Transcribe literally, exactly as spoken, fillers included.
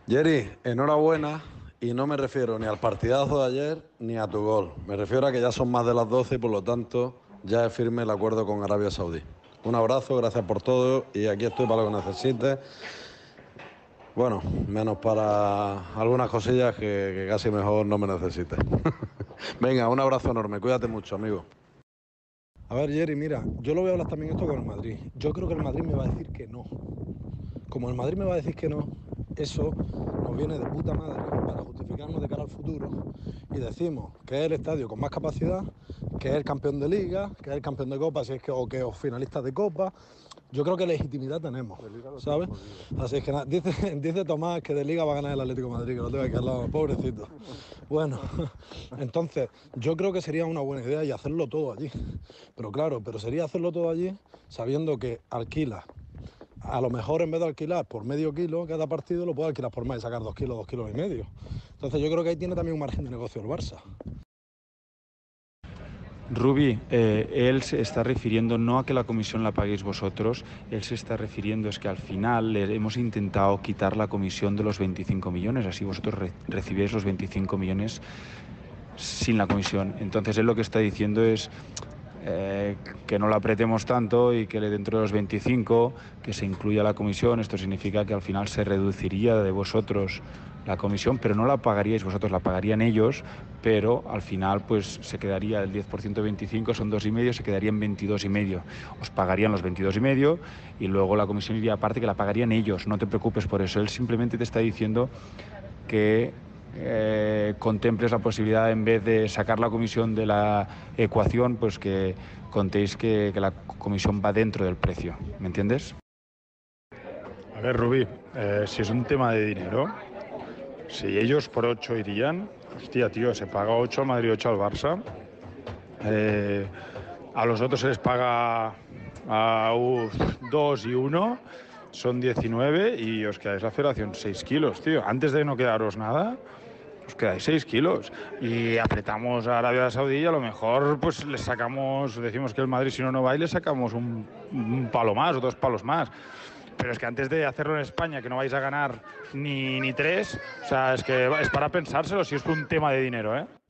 Jerry, enhorabuena y no me refiero ni al partidazo de ayer ni a tu gol. Me refiero a que ya son más de las doce y por lo tanto ya es firme el acuerdo con Arabia Saudí. Un abrazo, gracias por todo y aquí estoy para lo que necesites. Bueno, menos para algunas cosillas que, que casi mejor no me necesites. Venga, un abrazo enorme, cuídate mucho, amigo. A ver, Jerry, mira, yo lo voy a hablar también esto con el Madrid. Yo creo que el Madrid me va a decir que no. Como el Madrid me va a decir que no, eso nos viene de puta madre para justificarnos de cara al futuro y decimos que es el estadio con más capacidad, que es el campeón de liga, que es el campeón de copa, si es que, o que os finalistas de copa. Yo creo que legitimidad tenemos, ¿sabes? Así es que nada, dice, dice Tomás que de liga va a ganar el Atlético de Madrid, que lo tengo aquí al lado, pobrecito. Bueno, entonces yo creo que sería una buena idea y hacerlo todo allí. Pero claro, pero sería hacerlo todo allí sabiendo que alquila. A lo mejor en vez de alquilar por medio kilo cada partido, lo puede alquilar por más y sacar dos kilos, dos kilos y medio. Entonces yo creo que ahí tiene también un margen de negocio el Barça. Rubi, eh, él se está refiriendo no a que la comisión la paguéis vosotros, él se está refiriendo es que al final le hemos intentado quitar la comisión de los veinticinco millones, así vosotros re recibís los veinticinco millones sin la comisión. Entonces él lo que está diciendo es eh, que no la apretemos tanto y que dentro de los veinticinco que se incluya la comisión. Esto significa que al final se reduciría de vosotros la comisión, pero no la pagaríais vosotros, la pagarían ellos, pero al final pues se quedaría el diez por ciento de veinticinco, son dos y medio, se quedarían veintidós y medio. Os pagarían los veintidós y medio y luego la comisión iría aparte, que la pagarían ellos, no te preocupes por eso. Él simplemente te está diciendo que eh, contemples la posibilidad, en vez de sacar la comisión de la ecuación, pues que contéis que, que la comisión va dentro del precio, ¿me entiendes? A ver, Rubí, eh, si es un tema de dinero, si ellos por ocho irían, hostia, tío, se paga ocho al Madrid, ocho al Barça, eh, a los otros se les paga a dos y uno, son diecinueve y os quedáis la federación seis kilos, tío. Antes de no quedaros nada, os quedáis seis kilos y apretamos a Arabia Saudí y a lo mejor pues les sacamos, decimos que el Madrid si no no va y le sacamos un, un palo más o dos palos más. Pero es que antes de hacerlo en España, que no vais a ganar ni, ni tres, o sea, es que es para pensárselo si es un tema de dinero, ¿eh?